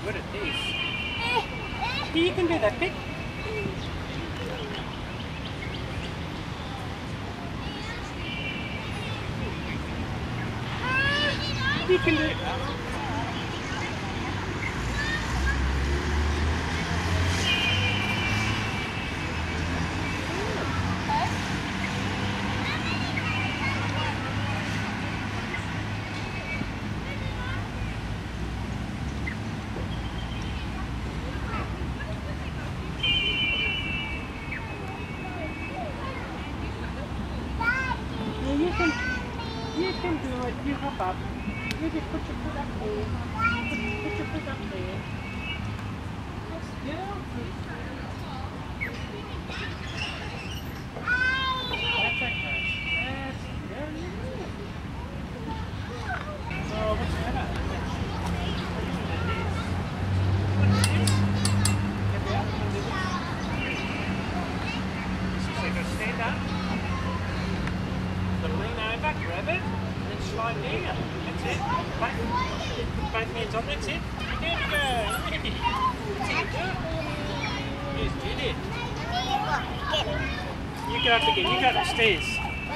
good at this. You can do that, Pip. You can do it. You can do it. You hop up. You just put your foot up there. Put your foot up there. That's good. That's okay. That's very good. So what's the matter? Get out and do this. So go stand up. Lean over, grab it, and then slide down. That's it. Put both hands on, that's it. There we go. That's it. Yes, did it. You go up again, you go up the stairs.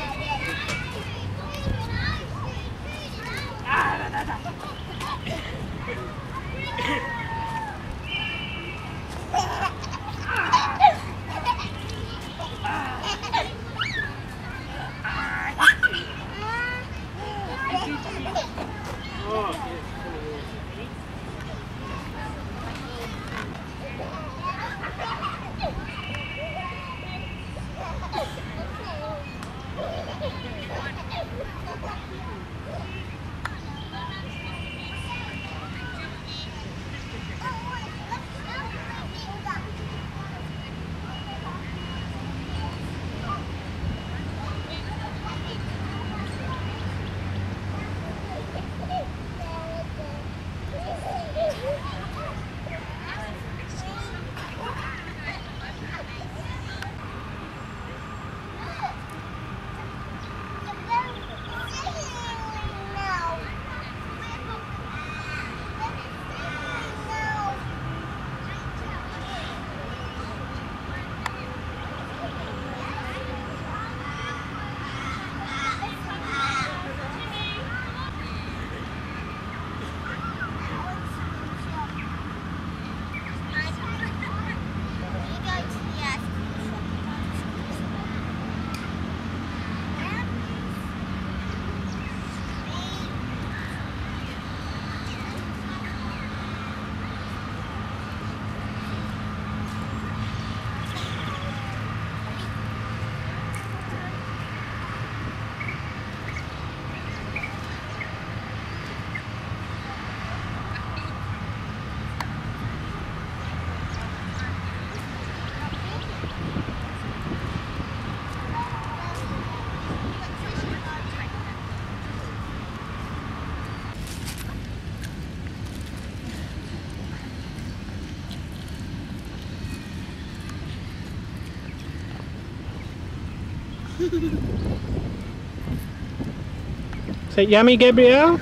Is that yummy, Gabrielle?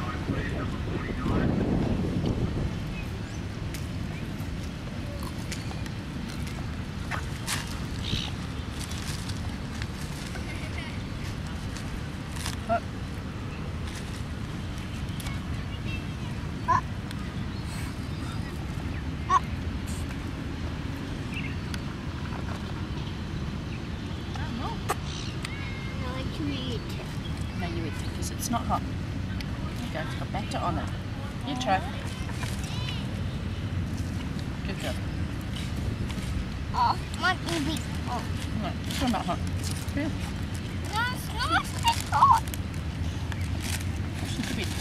No, you eat because it's not hot. There you go, got back to honour. You try. Good job. Oh, my baby. Oh. No, it's not hot. Good. No, it's not. It's hot. Push it a bit.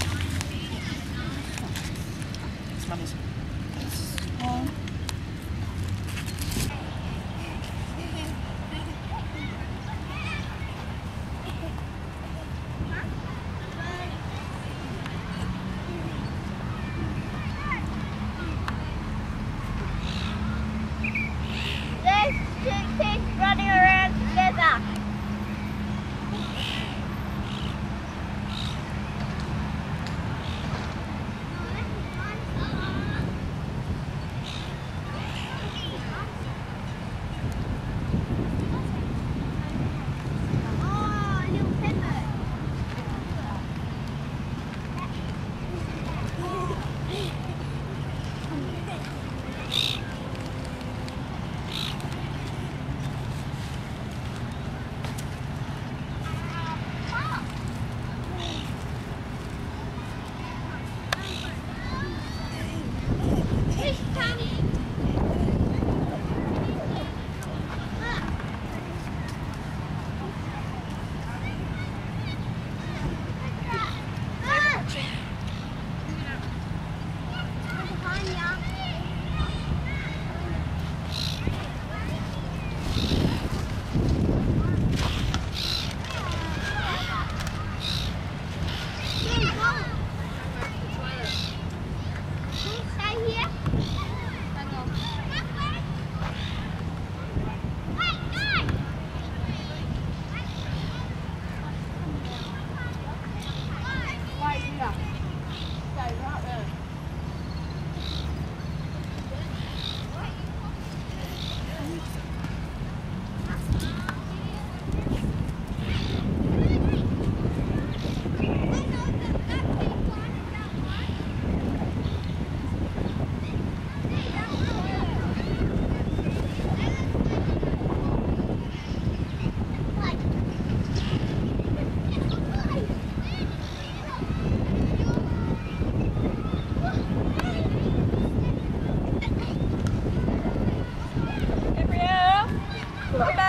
It's mummy's. Oh. Running around together.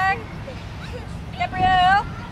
back. Gabrielle.